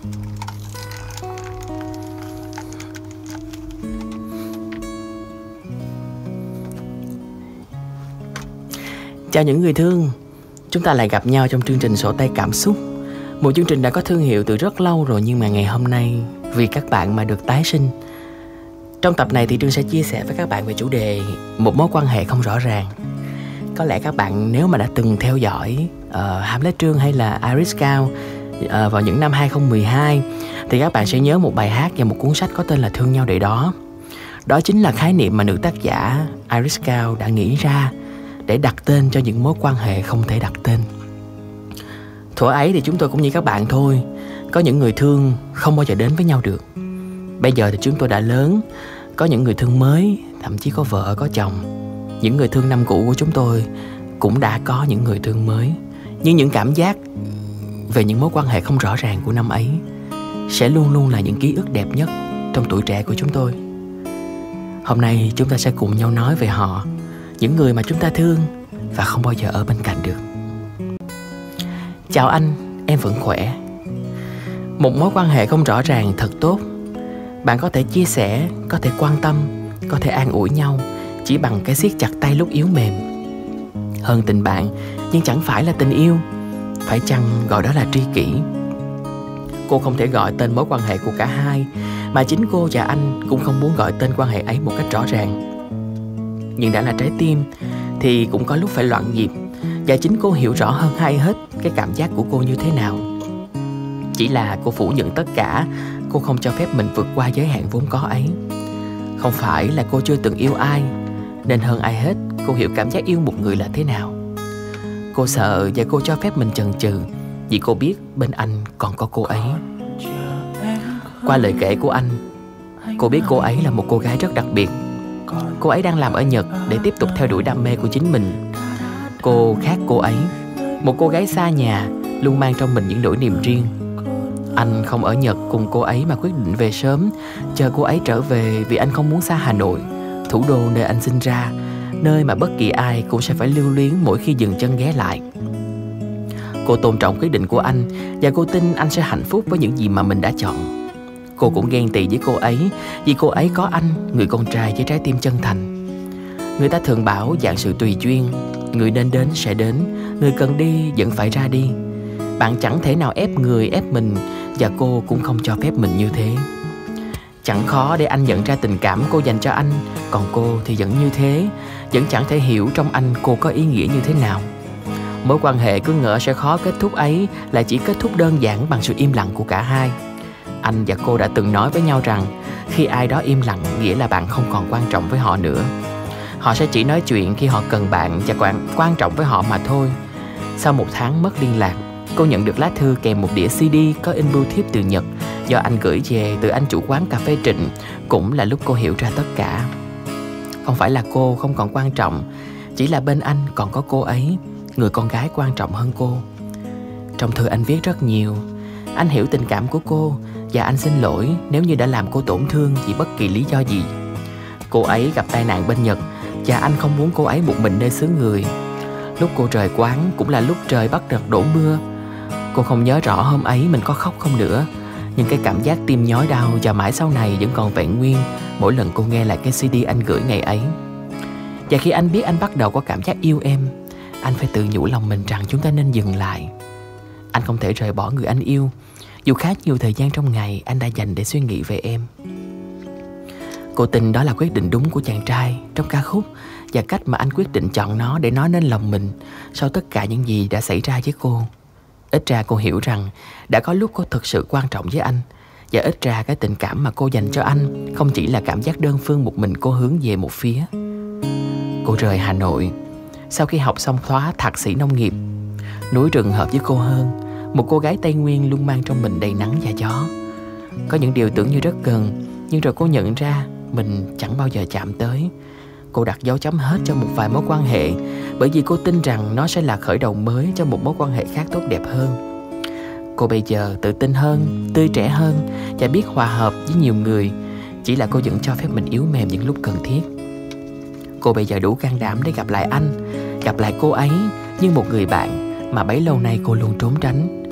Chào những người thương, chúng ta lại gặp nhau trong chương trình Sổ Tay Cảm Xúc. Một chương trình đã có thương hiệu từ rất lâu rồi, nhưng mà ngày hôm nay vì các bạn mà được tái sinh. Trong tập này thì Trương sẽ chia sẻ với các bạn về chủ đề một mối quan hệ không rõ ràng. Có lẽ các bạn nếu mà đã từng theo dõi Hamlet Trương hay là Iris Cao vào những năm 2012 thì các bạn sẽ nhớ một bài hát và một cuốn sách có tên là Thương Nhau Để Đó. Đó chính là khái niệm mà nữ tác giả Iris Cao đã nghĩ ra để đặt tên cho những mối quan hệ không thể đặt tên. Thuở ấy thì chúng tôi cũng như các bạn thôi, có những người thương không bao giờ đến với nhau được. Bây giờ thì chúng tôi đã lớn, có những người thương mới, thậm chí có vợ có chồng. Những người thương năm cũ của chúng tôi cũng đã có những người thương mới. Nhưng những cảm giác về những mối quan hệ không rõ ràng của năm ấy sẽ luôn luôn là những ký ức đẹp nhất trong tuổi trẻ của chúng tôi. Hôm nay chúng ta sẽ cùng nhau nói về họ, những người mà chúng ta thương và không bao giờ ở bên cạnh được. Chào anh, em vẫn khỏe. Một mối quan hệ không rõ ràng thật tốt. Bạn có thể chia sẻ, có thể quan tâm, có thể an ủi nhau chỉ bằng cái siết chặt tay lúc yếu mềm. Hơn tình bạn, nhưng chẳng phải là tình yêu. Phải chăng gọi đó là tri kỷ? Cô không thể gọi tên mối quan hệ của cả hai, mà chính cô và anh cũng không muốn gọi tên quan hệ ấy một cách rõ ràng. Nhưng đã là trái tim thì cũng có lúc phải loạn nhịp, và chính cô hiểu rõ hơn ai hết cái cảm giác của cô như thế nào. Chỉ là cô phủ nhận tất cả, cô không cho phép mình vượt qua giới hạn vốn có ấy. Không phải là cô chưa từng yêu ai, nên hơn ai hết cô hiểu cảm giác yêu một người là thế nào. Cô sợ và cô cho phép mình chần chừ, vì cô biết bên anh còn có cô ấy. Qua lời kể của anh, cô biết cô ấy là một cô gái rất đặc biệt. Cô ấy đang làm ở Nhật để tiếp tục theo đuổi đam mê của chính mình. Cô khác cô ấy, một cô gái xa nhà, luôn mang trong mình những nỗi niềm riêng. Anh không ở Nhật cùng cô ấy mà quyết định về sớm, chờ cô ấy trở về vì anh không muốn xa Hà Nội, thủ đô nơi anh sinh ra, nơi mà bất kỳ ai cũng sẽ phải lưu luyến mỗi khi dừng chân ghé lại. Cô tôn trọng quyết định của anh và cô tin anh sẽ hạnh phúc với những gì mà mình đã chọn. Cô cũng ghen tị với cô ấy vì cô ấy có anh, người con trai với trái tim chân thành. Người ta thường bảo dạng sự tùy duyên, người nên đến sẽ đến, người cần đi vẫn phải ra đi. Bạn chẳng thể nào ép người ép mình, và cô cũng không cho phép mình như thế. Chẳng khó để anh nhận ra tình cảm cô dành cho anh, còn cô thì vẫn như thế, vẫn chẳng thể hiểu trong anh cô có ý nghĩa như thế nào. Mối quan hệ cứ ngỡ sẽ khó kết thúc ấy lại chỉ kết thúc đơn giản bằng sự im lặng của cả hai. Anh và cô đã từng nói với nhau rằng khi ai đó im lặng nghĩa là bạn không còn quan trọng với họ nữa. Họ sẽ chỉ nói chuyện khi họ cần bạn và quan trọng với họ mà thôi. Sau một tháng mất liên lạc, cô nhận được lá thư kèm một đĩa CD có in bưu thiếp từ Nhật do anh gửi về từ anh chủ quán cà phê Trịnh. Cũng là lúc cô hiểu ra tất cả. Không phải là cô không còn quan trọng, chỉ là bên anh còn có cô ấy, người con gái quan trọng hơn cô. Trong thư anh viết rất nhiều. Anh hiểu tình cảm của cô và anh xin lỗi nếu như đã làm cô tổn thương vì bất kỳ lý do gì. Cô ấy gặp tai nạn bên Nhật và anh không muốn cô ấy một mình nơi xứ người. Lúc cô rời quán cũng là lúc trời bắt đầu đổ mưa. Cô không nhớ rõ hôm ấy mình có khóc không nữa, nhưng cái cảm giác tim nhói đau và mãi sau này vẫn còn vẹn nguyên mỗi lần cô nghe lại cái CD anh gửi ngày ấy. Và khi anh biết anh bắt đầu có cảm giác yêu em, anh phải tự nhủ lòng mình rằng chúng ta nên dừng lại. Anh không thể rời bỏ người anh yêu, dù khá nhiều thời gian trong ngày anh đã dành để suy nghĩ về em. Cô tin đó là quyết định đúng của chàng trai trong ca khúc, và cách mà anh quyết định chọn nó để nói nên lòng mình sau tất cả những gì đã xảy ra với cô. Ít ra cô hiểu rằng đã có lúc cô thực sự quan trọng với anh, và ít ra cái tình cảm mà cô dành cho anh không chỉ là cảm giác đơn phương một mình cô hướng về một phía. Cô rời Hà Nội sau khi học xong khóa thạc sĩ nông nghiệp. Núi rừng hợp với cô hơn. Một cô gái Tây Nguyên luôn mang trong mình đầy nắng và gió. Có những điều tưởng như rất gần, nhưng rồi cô nhận ra mình chẳng bao giờ chạm tới. Cô đặt dấu chấm hết cho một vài mối quan hệ, bởi vì cô tin rằng nó sẽ là khởi đầu mới cho một mối quan hệ khác tốt đẹp hơn. Cô bây giờ tự tin hơn, tươi trẻ hơn và biết hòa hợp với nhiều người. Chỉ là cô vẫn cho phép mình yếu mềm những lúc cần thiết. Cô bây giờ đủ can đảm để gặp lại anh, gặp lại cô ấy như một người bạn mà bấy lâu nay cô luôn trốn tránh.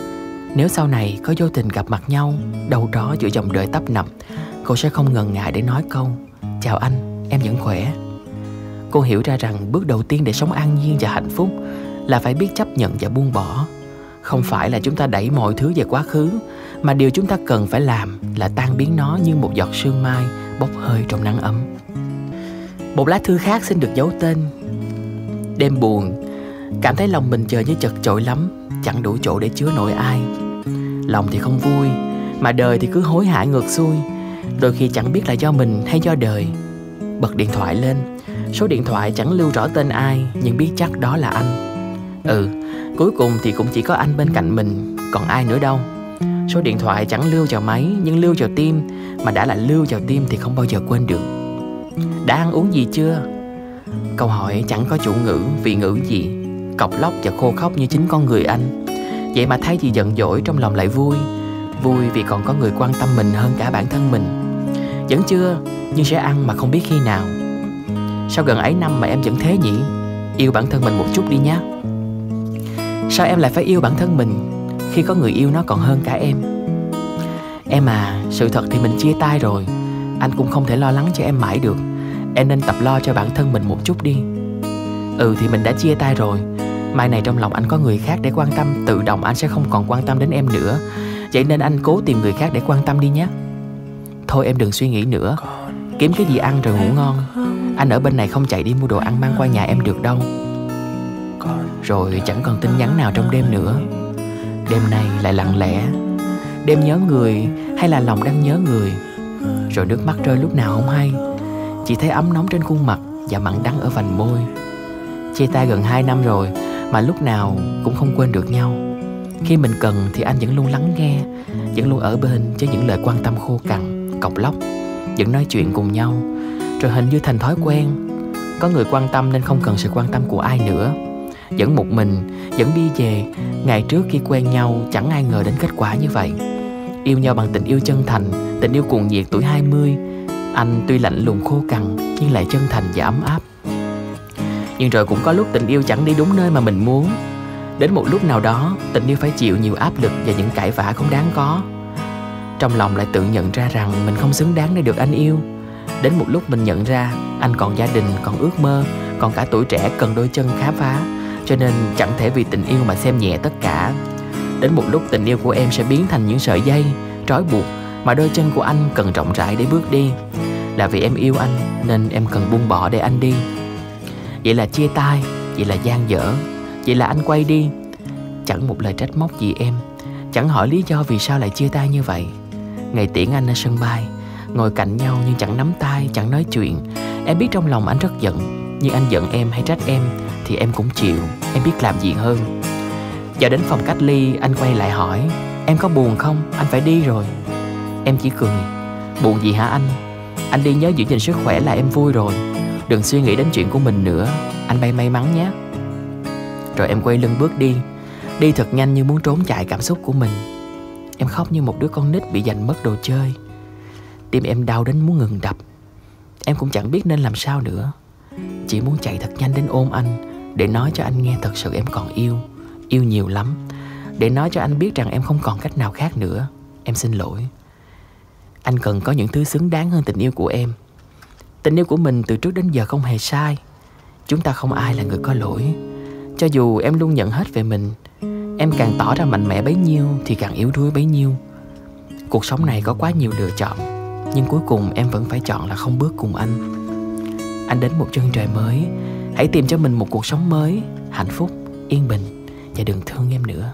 Nếu sau này có vô tình gặp mặt nhau đâu đó giữa dòng đời tấp nập, cô sẽ không ngần ngại để nói câu chào anh, em vẫn khỏe. Cô hiểu ra rằng bước đầu tiên để sống an nhiên và hạnh phúc là phải biết chấp nhận và buông bỏ. Không phải là chúng ta đẩy mọi thứ về quá khứ, mà điều chúng ta cần phải làm là tan biến nó như một giọt sương mai bốc hơi trong nắng ấm. Một lá thư khác xin được giấu tên. Đêm buồn, cảm thấy lòng mình giờ như chật chội lắm, chẳng đủ chỗ để chứa nổi ai. Lòng thì không vui, mà đời thì cứ hối hả ngược xuôi. Đôi khi chẳng biết là do mình hay do đời. Bật điện thoại lên, số điện thoại chẳng lưu rõ tên ai, nhưng biết chắc đó là anh. Cuối cùng thì cũng chỉ có anh bên cạnh mình, còn ai nữa đâu. Số điện thoại chẳng lưu vào máy, nhưng lưu vào tim. Mà đã là lưu vào tim thì không bao giờ quên được. Đã ăn uống gì chưa? Câu hỏi chẳng có chủ ngữ, vị ngữ gì, cộc lốc và khô khốc như chính con người anh. Vậy mà thay vì giận dỗi, trong lòng lại vui. Vui vì còn có người quan tâm mình hơn cả bản thân mình. Vẫn chưa, nhưng sẽ ăn mà không biết khi nào. Sau gần ấy năm mà em vẫn thế nhỉ? Yêu bản thân mình một chút đi nhé. Sao em lại phải yêu bản thân mình khi có người yêu nó còn hơn cả em? Em à, sự thật thì mình chia tay rồi. Anh cũng không thể lo lắng cho em mãi được. Em nên tập lo cho bản thân mình một chút đi. Thì mình đã chia tay rồi. Mai này trong lòng anh có người khác để quan tâm, tự động anh sẽ không còn quan tâm đến em nữa. Vậy nên anh cố tìm người khác để quan tâm đi nhé. Thôi em đừng suy nghĩ nữa. Kiếm cái gì ăn rồi ngủ ngon. Anh ở bên này không chạy đi mua đồ ăn mang qua nhà em được đâu. Rồi chẳng còn tin nhắn nào trong đêm nữa. Đêm nay lại lặng lẽ. Đêm nhớ người hay là lòng đang nhớ người. Rồi nước mắt rơi lúc nào không hay. Chỉ thấy ấm nóng trên khuôn mặt và mặn đắng ở vành môi. Chia tay gần 2 năm rồi mà lúc nào cũng không quên được nhau. Khi mình cần thì anh vẫn luôn lắng nghe, vẫn luôn ở bên với những lời quan tâm khô cằn, cộc lốc, vẫn nói chuyện cùng nhau. Rồi hình như thành thói quen. Có người quan tâm nên không cần sự quan tâm của ai nữa. Vẫn một mình, vẫn đi về. Ngày trước khi quen nhau chẳng ai ngờ đến kết quả như vậy. Yêu nhau bằng tình yêu chân thành, tình yêu cuồng nhiệt tuổi 20. Anh tuy lạnh lùng khô cằn nhưng lại chân thành và ấm áp. Nhưng rồi cũng có lúc tình yêu chẳng đi đúng nơi mà mình muốn. Đến một lúc nào đó, tình yêu phải chịu nhiều áp lực và những cãi vã không đáng có. Trong lòng lại tự nhận ra rằng mình không xứng đáng để được anh yêu. Đến một lúc mình nhận ra anh còn gia đình, còn ước mơ, còn cả tuổi trẻ cần đôi chân khám phá. Cho nên chẳng thể vì tình yêu mà xem nhẹ tất cả. Đến một lúc tình yêu của em sẽ biến thành những sợi dây trói buộc mà đôi chân của anh cần rộng rãi để bước đi. Là vì em yêu anh nên em cần buông bỏ để anh đi. Vậy là chia tay, vậy là dang dở, vậy là anh quay đi. Chẳng một lời trách móc gì em, chẳng hỏi lý do vì sao lại chia tay như vậy. Ngày tiễn anh ở sân bay, ngồi cạnh nhau nhưng chẳng nắm tay, chẳng nói chuyện. Em biết trong lòng anh rất giận, nhưng anh giận em hay trách em thì em cũng chịu, em biết làm gì hơn. Giờ đến phòng cách ly, anh quay lại hỏi em có buồn không, anh phải đi rồi. Em chỉ cười. Buồn gì hả anh? Anh đi nhớ giữ gìn sức khỏe là em vui rồi. Đừng suy nghĩ đến chuyện của mình nữa. Anh bay may mắn nhé. Rồi em quay lưng bước đi. Đi thật nhanh như muốn trốn chạy cảm xúc của mình. Em khóc như một đứa con nít bị giành mất đồ chơi. Tim em đau đến muốn ngừng đập. Em cũng chẳng biết nên làm sao nữa. Chỉ muốn chạy thật nhanh đến ôm anh, để nói cho anh nghe thật sự em còn yêu. Yêu nhiều lắm. Để nói cho anh biết rằng em không còn cách nào khác nữa. Em xin lỗi. Anh cần có những thứ xứng đáng hơn tình yêu của em. Tình yêu của mình từ trước đến giờ không hề sai. Chúng ta không ai là người có lỗi. Cho dù em luôn nhận hết về mình, em càng tỏ ra mạnh mẽ bấy nhiêu thì càng yếu đuối bấy nhiêu. Cuộc sống này có quá nhiều lựa chọn, nhưng cuối cùng em vẫn phải chọn là không bước cùng anh. Anh đến một chân trời mới. Hãy tìm cho mình một cuộc sống mới, hạnh phúc, yên bình. Và đừng thương em nữa.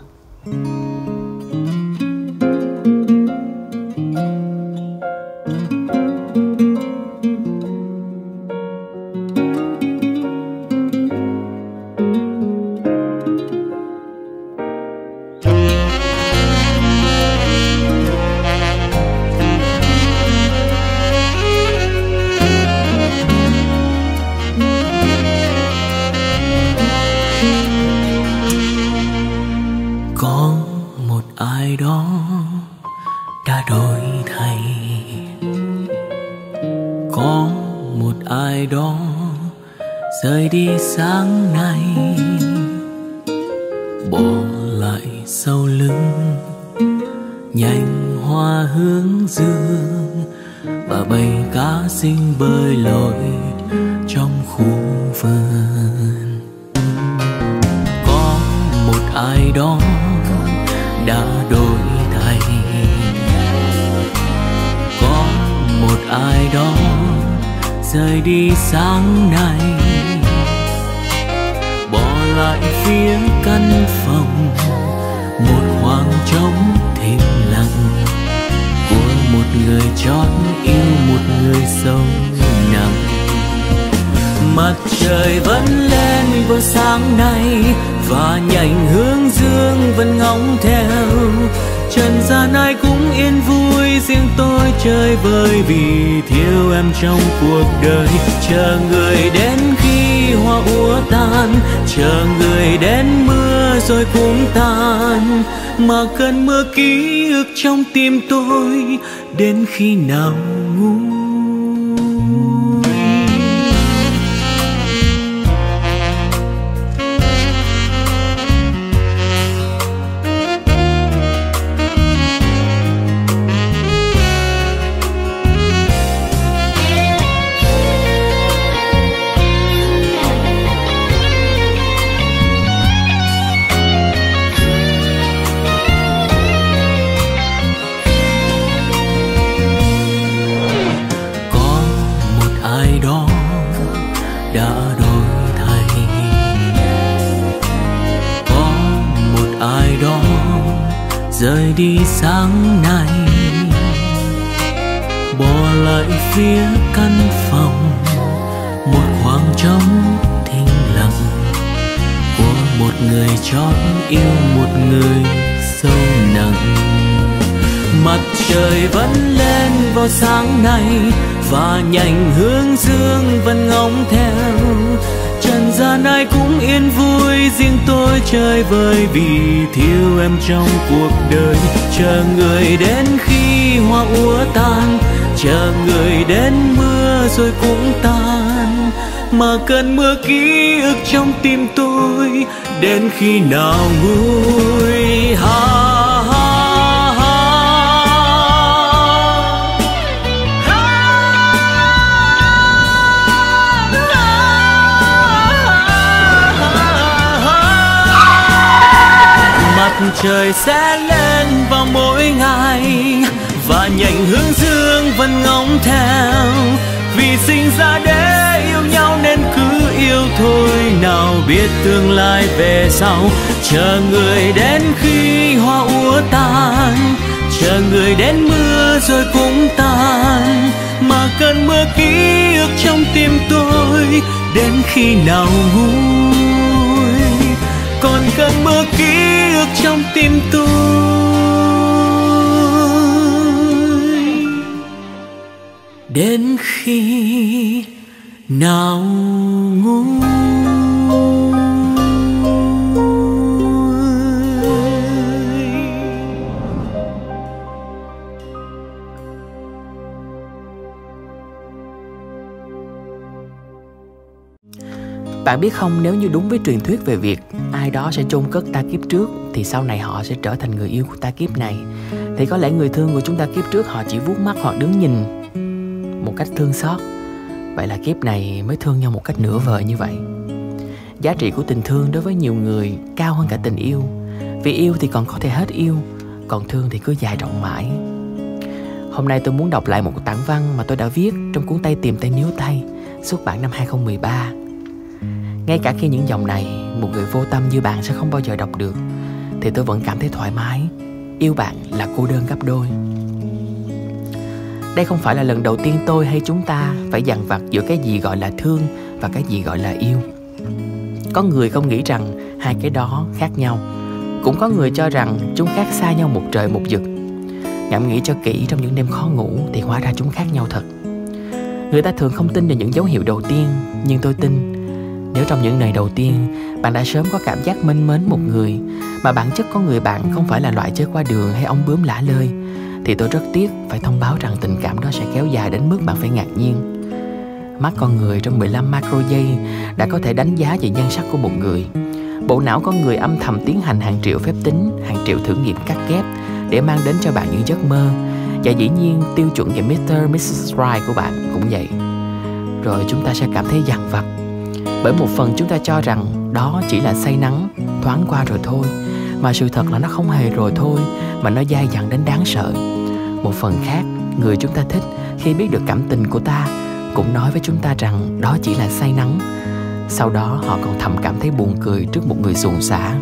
Ai đó đã đổi thay. Có một ai đó rời đi sáng nay, bỏ lại sau lưng nhành hoa hướng dương và bầy cá xinh bơi lội trong khu vườn. Có một ai đó đã đổi thay, có một ai đó rời đi sáng nay, bỏ lại phía căn phòng một khoảng trống thinh lặng của một người chót yêu một người sống nặng. Mặt trời vẫn lên vào sáng nay và nhành hướng dương vẫn ngóng theo. Trần gian ai cũng yên vui, riêng tôi chơi vơi vì thiếu em trong cuộc đời. Chờ người đến khi hoa úa tan, chờ người đến mưa rồi cũng tan. Mà cơn mưa ký ức trong tim tôi đến khi nào nguôi. Rời đi sáng nay, bỏ lại phía căn phòng một khoảng trống thinh lặng của một người chót yêu một người sâu nặng. Mặt trời vẫn lên vào sáng nay và nhành hướng dương vẫn ngóng theo. Trần gian ai cũng yên vui, riêng tôi chơi vơi vì thiếu em trong cuộc đời. Chờ người đến khi hoa úa tan, chờ người đến mưa rồi cũng tan. Mà cơn mưa ký ức trong tim tôi đến khi nào nguôi. Mặt trời sẽ lên vào mỗi ngày và nhành hướng dương vẫn ngóng theo. Vì sinh ra để yêu nhau nên cứ yêu thôi, nào biết tương lai về sau. Chờ người đến khi hoa úa tan, chờ người đến mưa rồi cũng tan. Mà cơn mưa ký ức trong tim tôi đến khi nào nguôi. Còn cơn mưa ký ức trong tim tôi đến khi nào nguôi. Bạn biết không, nếu như đúng với truyền thuyết về việc ai đó sẽ chôn cất ta kiếp trước thì sau này họ sẽ trở thành người yêu của ta kiếp này, thì có lẽ người thương của chúng ta kiếp trước họ chỉ vuốt mắt hoặc đứng nhìn một cách thương xót. Vậy là kiếp này mới thương nhau một cách nửa vời như vậy. Giá trị của tình thương đối với nhiều người cao hơn cả tình yêu. Vì yêu thì còn có thể hết yêu, còn thương thì cứ dài rộng mãi. Hôm nay tôi muốn đọc lại một tản văn mà tôi đã viết trong cuốn Tay Tìm Tay Níu Tay, xuất bản năm 2013. Ngay cả khi những dòng này một người vô tâm như bạn sẽ không bao giờ đọc được, thì tôi vẫn cảm thấy thoải mái. Yêu bạn là cô đơn gấp đôi. Đây không phải là lần đầu tiên tôi hay chúng ta phải dằn vặt giữa cái gì gọi là thương và cái gì gọi là yêu. Có người không nghĩ rằng hai cái đó khác nhau. Cũng có người cho rằng chúng khác xa nhau một trời một vực. Ngẫm nghĩ cho kỹ, trong những đêm khó ngủ thì hóa ra chúng khác nhau thật. Người ta thường không tin vào những dấu hiệu đầu tiên, nhưng tôi tin. Nếu trong những ngày đầu tiên bạn đã sớm có cảm giác mến mến một người, mà bản chất có người bạn không phải là loại chơi qua đường hay ong bướm lả lơi, thì tôi rất tiếc phải thông báo rằng tình cảm đó sẽ kéo dài đến mức bạn phải ngạc nhiên. Mắt con người trong 15 macro giây đã có thể đánh giá về nhan sắc của một người. Bộ não con người âm thầm tiến hành hàng triệu phép tính, hàng triệu thử nghiệm cắt ghép để mang đến cho bạn những giấc mơ. Và dĩ nhiên tiêu chuẩn về Mr. Mrs. Right của bạn cũng vậy. Rồi chúng ta sẽ cảm thấy dằn vặt, bởi một phần chúng ta cho rằng đó chỉ là say nắng thoáng qua rồi thôi, mà sự thật là nó không hề rồi thôi, mà nó dai dẳng đến đáng sợ. Một phần khác, người chúng ta thích khi biết được cảm tình của ta cũng nói với chúng ta rằng đó chỉ là say nắng. Sau đó họ còn thầm cảm thấy buồn cười trước một người xuồng xả.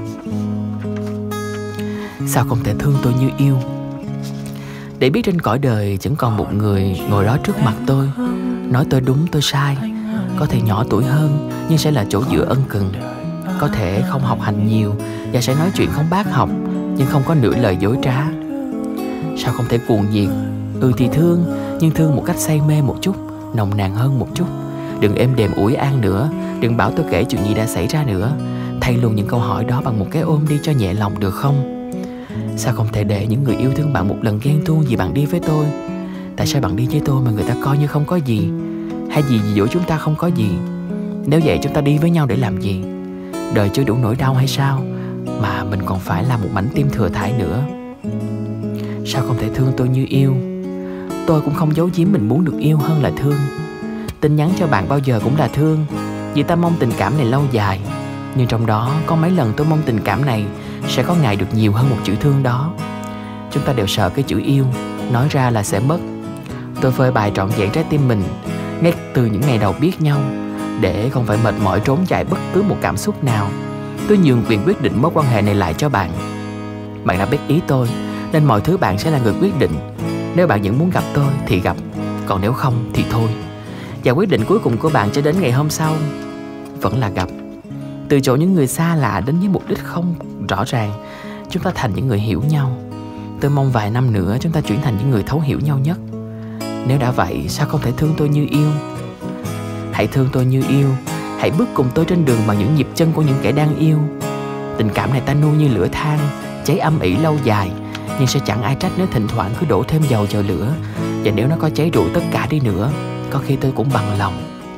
Sao không thể thương tôi như yêu? Để biết trên cõi đời chẳng còn một người ngồi đó trước mặt tôi, nói tôi đúng tôi sai. Có thể nhỏ tuổi hơn nhưng sẽ là chỗ dựa ân cần. Có thể không học hành nhiều và sẽ nói chuyện không bác học, nhưng không có nửa lời dối trá. Sao không thể cuồng nhiệt? Thì thương, nhưng thương một cách say mê một chút, nồng nàn hơn một chút. Đừng êm đềm ủi an nữa, đừng bảo tôi kể chuyện gì đã xảy ra nữa. Thay luôn những câu hỏi đó bằng một cái ôm đi cho nhẹ lòng được không? Sao không thể để những người yêu thương bạn một lần ghen tuông vì bạn đi với tôi? Tại sao bạn đi với tôi mà người ta coi như không có gì? Hay gì giữa chúng ta không có gì? Nếu vậy chúng ta đi với nhau để làm gì? Đời chưa đủ nỗi đau hay sao mà mình còn phải là một mảnh tim thừa thãi nữa? Sao không thể thương tôi như yêu? Tôi cũng không giấu giếm mình muốn được yêu hơn là thương. Tin nhắn cho bạn bao giờ cũng là thương, vì ta mong tình cảm này lâu dài. Nhưng trong đó có mấy lần tôi mong tình cảm này sẽ có ngày được nhiều hơn một chữ thương đó. Chúng ta đều sợ cái chữ yêu, nói ra là sẽ mất. Tôi phơi bày trọn vẹn trái tim mình ngay từ những ngày đầu biết nhau, để không phải mệt mỏi trốn chạy bất cứ một cảm xúc nào. Tôi nhường quyền quyết định mối quan hệ này lại cho bạn. Bạn đã biết ý tôi, nên mọi thứ bạn sẽ là người quyết định. Nếu bạn vẫn muốn gặp tôi thì gặp, còn nếu không thì thôi. Và quyết định cuối cùng của bạn cho đến ngày hôm sau vẫn là gặp. Từ chỗ những người xa lạ đến với mục đích không rõ ràng, chúng ta thành những người hiểu nhau. Tôi mong vài năm nữa chúng ta chuyển thành những người thấu hiểu nhau nhất. Nếu đã vậy, sao không thể thương tôi như yêu? Hãy thương tôi như yêu. Hãy bước cùng tôi trên đường bằng những nhịp chân của những kẻ đang yêu. Tình cảm này ta nuôi như lửa than, cháy âm ỉ lâu dài, nhưng sẽ chẳng ai trách nếu thỉnh thoảng cứ đổ thêm dầu vào lửa. Và nếu nó có cháy rụi tất cả đi nữa, có khi tôi cũng bằng lòng.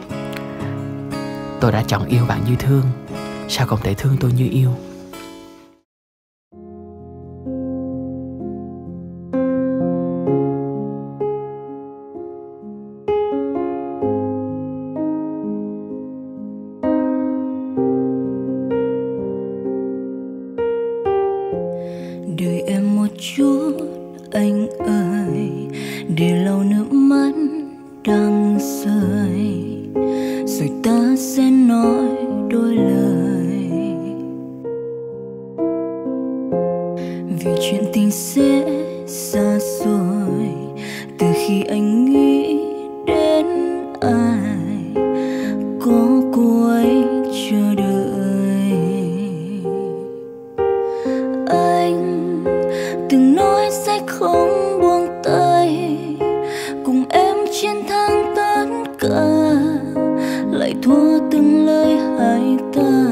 Tôi đã chọn yêu bạn như thương. Sao không thể thương tôi như yêu? Đợi em một chút anh ơi, để lau nước mắt đang rơi, rồi ta sẽ nói đôi lời. Vì chuyện tình sẽ xa xôi từ khi anh nghĩ đến ai có cô ấy chờ đợi. Anh từng nói sẽ không buông tay, cùng em chiến thắng tất cả, lại thua từng lời hai ta.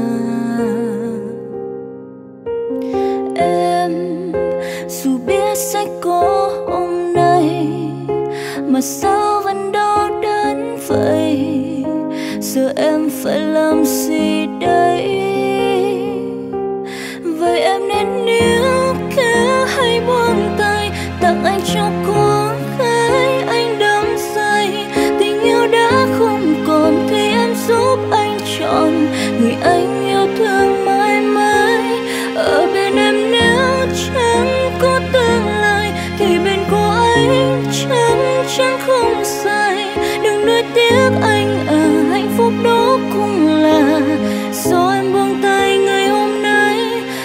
Em dù biết sẽ có hôm nay, mà sao vẫn đau đớn vậy? Giờ em phải làm gì đây? Vậy em nên níu kéo hay buông tay, tặng anh cho cô gái anh đắm say. Tình yêu đã không còn thì em giúp anh chọn người anh yêu thương mãi mãi. Ở bên em nếu chẳng có tương lai, thì bên cô ấy chẳng không sai. Đừng nuối tiếc anh hạnh phúc đó cũng là do em buông tay ngày hôm nay.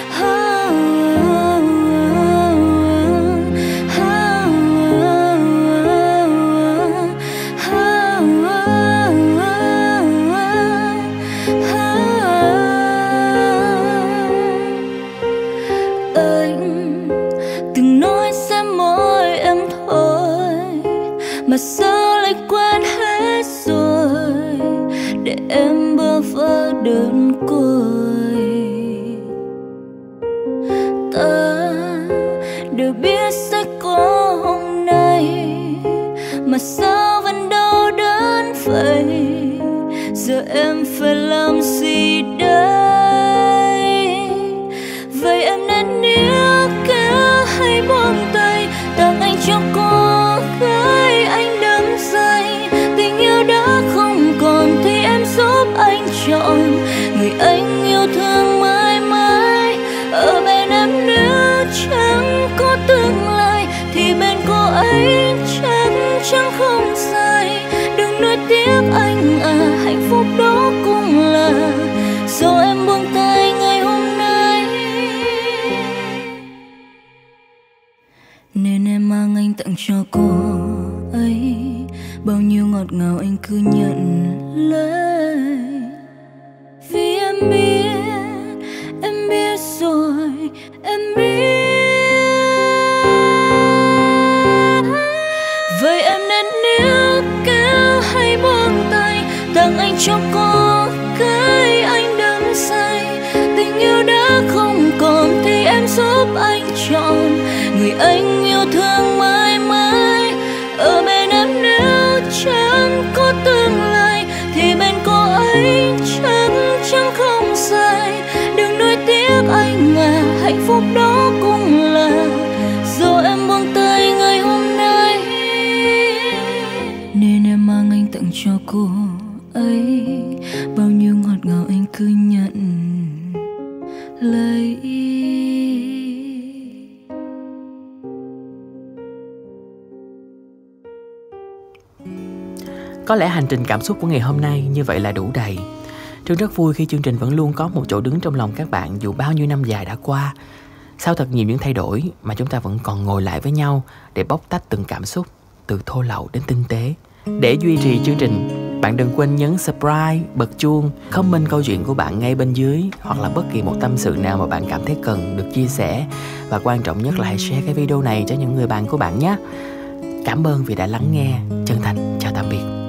Anh từng nói sẽ mỗi em thôi, mà sao lại quên hết rồi, để em bơ vơ đơn côi. Ta đều biết sẽ có hôm nay, mà sao vẫn đau đớn vậy? Giờ em phải làm gì đây? Vậy em nên níu kéo hay buông tặng cho cô ấy, bao nhiêu ngọt ngào anh cứ nhận lấy. Vì em biết rồi, em biết. Vậy em nên níu kéo hay buông tay, tặng anh cho cô cái anh đắm say. Tình yêu đã không còn thì em giúp anh chọn người anh yêu thương mãi mãi. Ở bên em nếu chẳng có tương lai thì bên cô ấy chắc chắn không sai. Đừng nuối tiếc anh à, hạnh phúc đó cũng là do em buông tay ngày hôm nay. Nên em mang anh tặng cho cô ấy, bao nhiêu ngọt ngào anh cứ nhận lấy. Có lẽ hành trình cảm xúc của ngày hôm nay như vậy là đủ đầy. Trương rất vui khi chương trình vẫn luôn có một chỗ đứng trong lòng các bạn dù bao nhiêu năm dài đã qua. Sau thật nhiều những thay đổi mà chúng ta vẫn còn ngồi lại với nhau để bóc tách từng cảm xúc, từ thô lậu đến tinh tế. Để duy trì chương trình, bạn đừng quên nhấn subscribe, bật chuông, comment câu chuyện của bạn ngay bên dưới, hoặc là bất kỳ một tâm sự nào mà bạn cảm thấy cần được chia sẻ. Và quan trọng nhất là hãy share cái video này cho những người bạn của bạn nhé. Cảm ơn vì đã lắng nghe. Chân thành chào tạm biệt.